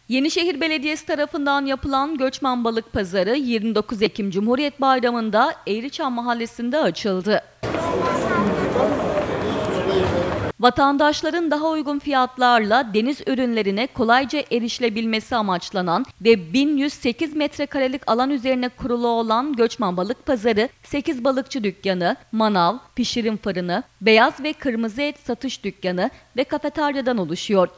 Yenişehir Belediyesi tarafından yapılan Göçmen Balık Pazarı 29 Ekim Cumhuriyet Bayramı'nda Eğriçam Mahallesi'nde açıldı. Vatandaşların daha uygun fiyatlarla deniz ürünlerine kolayca erişilebilmesi amaçlanan ve 1108 metrekarelik alan üzerine kurulu olan Göçmen Balık Pazarı, 8 balıkçı dükkanı, manav, pişirim fırını, beyaz ve kırmızı et satış dükkanı ve kafeteryadan oluşuyor.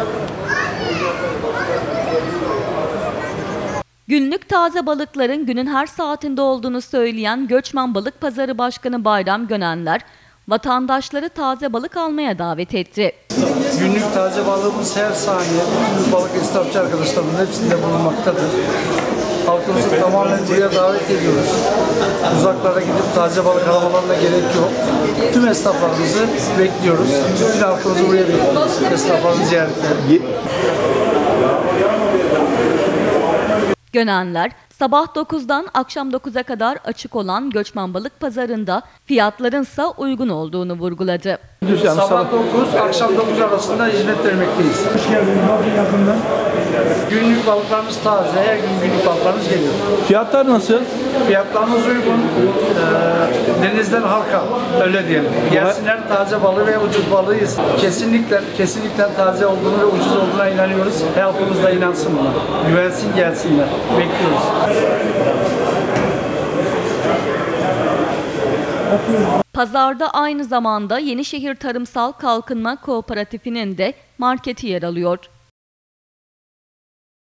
Günlük taze balıkların günün her saatinde olduğunu söyleyen Göçmen Balık Pazarı Başkanı Bayram Gönenler, vatandaşları taze balık almaya davet etti. Günlük taze balığımız her saniye bütün balık esnafçı arkadaşlarımın hepsinde bulunmaktadır. Halkımızı tamamen buraya davet ediyoruz. Uzaklara gidip taze balık almalarına gerek yok. Tüm esnaflarımızı bekliyoruz. Bütün halkımızı buraya bekliyoruz. Esnaflarımızı ziyaretler. Gönenler, sabah 9'dan akşam 9'a kadar açık olan Göçmen Balık Pazarı'nda fiyatlarınsa uygun olduğunu vurguladı. Sabah 9, akşam 9 arasında hizmet vermekteyiz. Hoş geldiniz, bakın yakından. Günlük balıklarımız taze, her gün günlük balıklarımız geliyor. Fiyatlar nasıl? Fiyatlarımız uygun. Denizden halka, öyle diyelim. Gelsinler, taze balığı ve ucuz balığı yesin. Kesinlikle taze olduğunu ve ucuz olduğuna inanıyoruz. Halkımız da inansın buna. Güvensin, gelsinler. Bekliyoruz. Pazarda aynı zamanda Yenişehir Tarımsal Kalkınma Kooperatifi'nin de marketi yer alıyor.